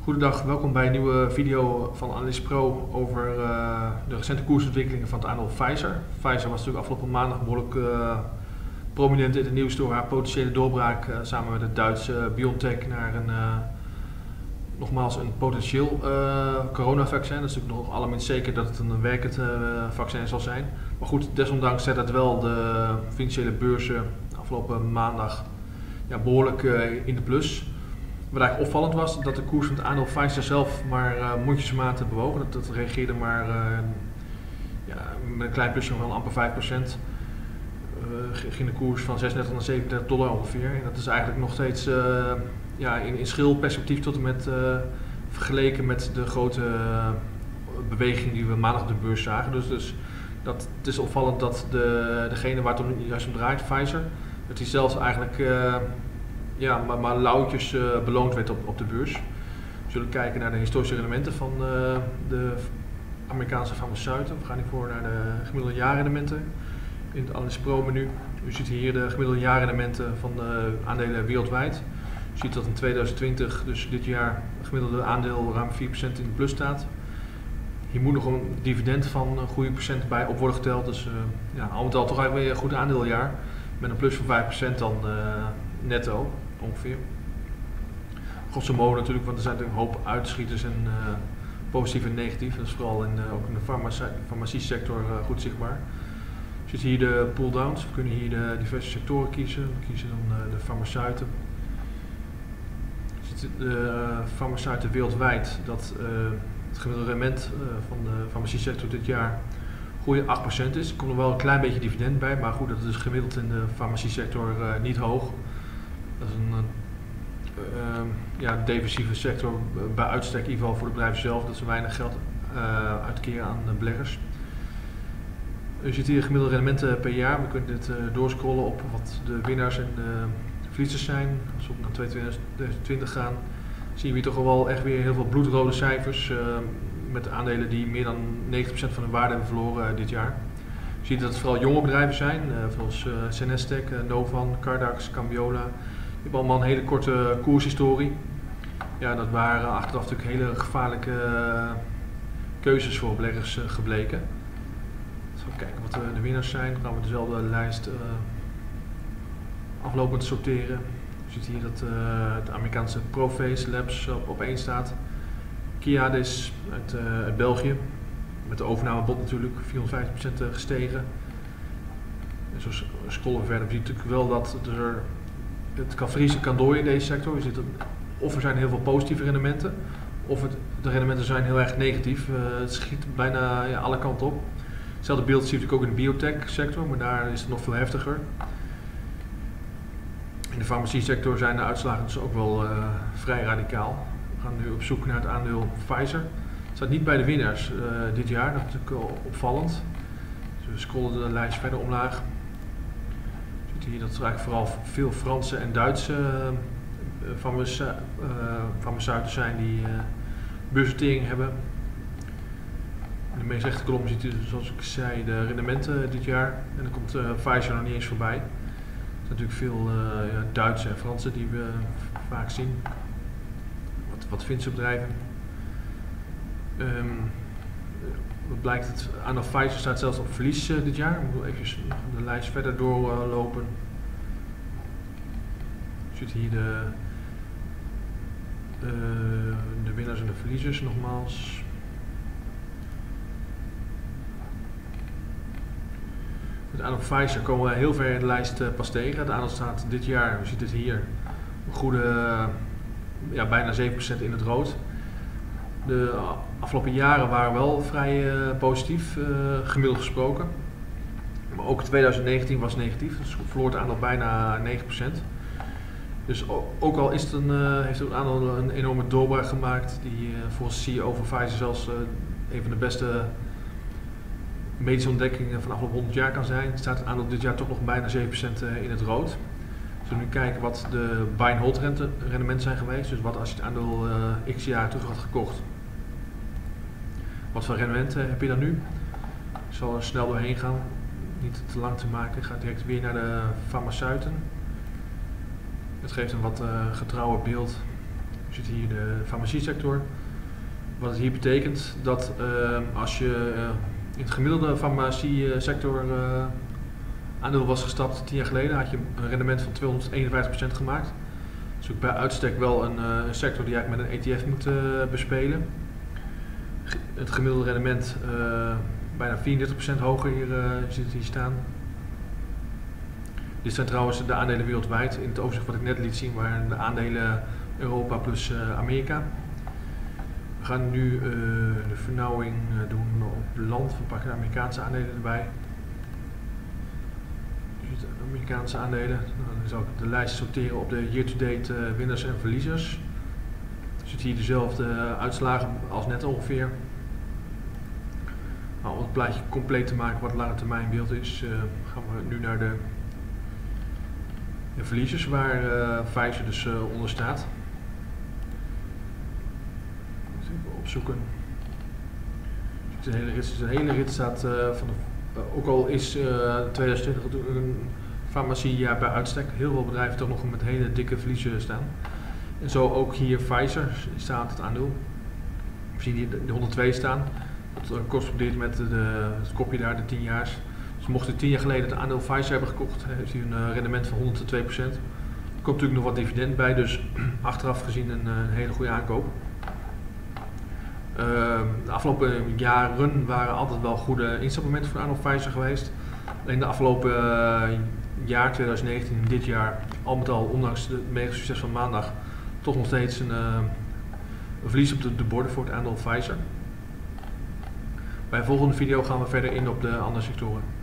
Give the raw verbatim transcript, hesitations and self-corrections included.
Goedendag, welkom bij een nieuwe video van Analyst Pro over uh, de recente koersontwikkelingen van het aandeel Pfizer. Pfizer was natuurlijk afgelopen maandag behoorlijk uh, prominent in het nieuws door haar potentiële doorbraak uh, samen met het Duitse BioNTech naar een, uh, nogmaals een potentieel uh, coronavaccin. Dat is natuurlijk nog allerminst zeker dat het een werkend uh, vaccin zal zijn. Maar goed, desondanks zet het wel de financiële beurzen afgelopen maandag ja, behoorlijk uh, in de plus. Wat eigenlijk opvallend was, dat de koers van het aandeel Pfizer zelf maar uh, mondjesmaat bewogen. Dat, dat reageerde maar uh, ja, met een klein plusje van amper vijf procent. Uh, ging de koers van zesendertig naar zevenendertig dollar ongeveer. En dat is eigenlijk nog steeds uh, ja, in, in schil perspectief tot en met uh, vergeleken met de grote uh, beweging die we maandag op de beurs zagen. Dus, dus dat, het is opvallend dat de, degene waar het om, juist om draait, Pfizer, dat die zelfs eigenlijk uh, ja, maar, maar lauwtjes uh, beloond werd op, op de beurs. We zullen kijken naar de historische rendementen van uh, de Amerikaanse farmaceuten. We gaan hiervoor naar de gemiddelde jaarrendementen in het Analyst Pro menu. U ziet hier de gemiddelde jaarrendementen van de aandelen wereldwijd. U ziet dat in tweeduizend twintig, dus dit jaar, het gemiddelde aandeel ruim vier procent in de plus staat. Hier moet nog een dividend van een goede procent bij op worden geteld. Dus uh, ja, al met al toch eigenlijk weer een goed aandeeljaar. Met een plus van vijf procent dan uh, netto ongeveer. Grosso modo natuurlijk, want er zijn natuurlijk een hoop uitschieters en uh, positief en negatief. Dat is vooral in, uh, ook in de farmacie, farmaciesector uh, goed zichtbaar. Je ziet hier de pull-downs. We kunnen hier de diverse sectoren kiezen. We kiezen dan uh, de farmaceuten. Je ziet de uh, farmaceuten wereldwijd dat uh, het gemiddelde rendement uh, van de farmaciesector dit jaar goede acht procent is. Er komt nog wel een klein beetje dividend bij, maar goed, dat is gemiddeld in de farmaciesector uh, niet hoog. Dat is een uh, uh, ja, defensieve sector uh, bij uitstek, in ieder geval voor de bedrijven zelf, dat ze weinig geld uh, uitkeren aan de beleggers. U ziet hier gemiddelde rendementen per jaar. We kunnen dit uh, doorscrollen op wat de winnaars en de verliezers zijn. Als we naar tweeduizend twintig gaan, zien we hier toch wel echt weer heel veel bloedrode cijfers. Uh, met aandelen die meer dan negentig procent van hun waarde hebben verloren uh, dit jaar. Je ziet dat het vooral jonge bedrijven zijn, uh, zoals uh, Senestec, uh, Novan, Cardax, Cambiola. Die hebben allemaal een hele korte koershistorie. Ja, dat waren achteraf natuurlijk hele gevaarlijke uh, keuzes voor beleggers uh, gebleken. Even kijken wat uh, de winnaars zijn. Dan gaan we dezelfde lijst uh, aflopend sorteren. Je ziet hier dat uh, het Amerikaanse Prophase Labs op, op één staat. Kiadis uit, uh, uit België, met de overnamebod natuurlijk, vierhonderdvijftig procent gestegen. En zo scrollen we verder. Je ziet natuurlijk wel dat er, het kan vriezen, kan dooien in deze sector. Je ziet dat, of er zijn heel veel positieve rendementen, of het, de rendementen zijn heel erg negatief. Uh, het schiet bijna ja, alle kanten op. Hetzelfde beeld zie je natuurlijk ook in de biotech sector, maar daar is het nog veel heftiger. In de farmacie sector zijn de uitslagen dus ook wel uh, vrij radicaal. We gaan nu op zoek naar het aandeel Pfizer. Het staat niet bij de winnaars uh, dit jaar, dat is natuurlijk opvallend. Dus we scrollen de lijst verder omlaag. Je ziet hier dat er eigenlijk vooral veel Franse en Duitse uh, farmaceuten uh, farmaceuten zijn die uh, beursnotering hebben. In de meest rechte kolom ziet u, zoals ik zei, de rendementen dit jaar. En dan komt uh, Pfizer nog niet eens voorbij. Er zijn natuurlijk veel uh, ja, Duitse en Franse die we vaak zien. Wat, wat Finse bedrijven. Um, wat blijkt, het aandeel Pfizer staat zelfs op verlies uh, dit jaar. Ik moet even de lijst verder doorlopen. Uh, Je ziet hier de, uh, de winnaars en de verliezers nogmaals. Het aandeel Pfizer komen we heel ver in de lijst uh, pas tegen. Het aandeel staat dit jaar, u ziet het hier, een goede uh, ja, bijna zeven procent in het rood. De afgelopen jaren waren wel vrij uh, positief, uh, gemiddeld gesproken. Maar ook tweeduizend negentien was negatief, dus verloor het aandeel bijna negen procent. Dus ook al is het een, uh, heeft het aandeel een enorme doorbraak gemaakt, die uh, volgens C E O van Pfizer zelfs uh, een van de beste medische ontdekkingen van de afgelopen honderd jaar kan zijn, staat het aandeel dit jaar toch nog bijna zeven procent in het rood. Als we nu kijken wat de buy and hold rendementen zijn geweest, dus wat als je het aandeel uh, x jaar terug had gekocht, wat voor rendementen heb je dan nu? Ik zal er snel doorheen gaan, niet te lang te maken, ik ga direct weer naar de farmaceuten. Het geeft een wat uh, getrouwer beeld. Je Je ziet hier de farmaciesector. Wat het hier betekent, dat uh, als je uh, in het gemiddelde farmaciesector uh, aandeel was gestapt tien jaar geleden, had je een rendement van tweehonderdeenenvijftig procent gemaakt. Dat is ook bij uitstek wel een uh, sector die eigenlijk met een E T F moet uh, bespelen. Het gemiddelde rendement uh, bijna vierendertig procent hoger hier, uh, zit hier staan. Dit zijn trouwens de aandelen wereldwijd, in het overzicht wat ik net liet zien waren de aandelen Europa plus uh, Amerika. We gaan nu uh, de vernauwing uh, doen op land, we pakken de Amerikaanse aandelen erbij. Je ziet de Amerikaanse aandelen, nou, dan zal ik de lijst sorteren op de year-to-date uh, winnaars en verliezers. Je ziet hier dezelfde uh, uitslagen als net ongeveer. Nou, om het plaatje compleet te maken wat lange termijn beeld is, uh, gaan we nu naar de, de verliezers waar uh, Pfizer dus uh, onder staat. Even opzoeken. De hele rit, de hele rit staat uh, van de, uh, ook al is uh, tweeduizend twintig een farmaciejaar bij uitstek, heel veel bedrijven toch nog met hele dikke verliezen staan. En zo ook hier Pfizer staat het aandeel. We zien hier de honderdtwee staan. Dat correspondeert met de, het kopje daar, de tien jaar. Dus mocht u tien jaar geleden het aandeel Pfizer hebben gekocht, heeft u een uh, rendement van honderdtwee procent. Er komt natuurlijk nog wat dividend bij, dus achteraf gezien een, een hele goede aankoop. Uh, de afgelopen jaren waren altijd wel goede instapmomenten voor aandeel Pfizer geweest. Alleen de afgelopen uh, jaar, tweeduizend negentien en dit jaar, al met al, ondanks het mega succes van maandag, toch nog steeds een, uh, een verlies op de, de borden voor het aandeel Pfizer. Bij de volgende video gaan we verder in op de andere sectoren.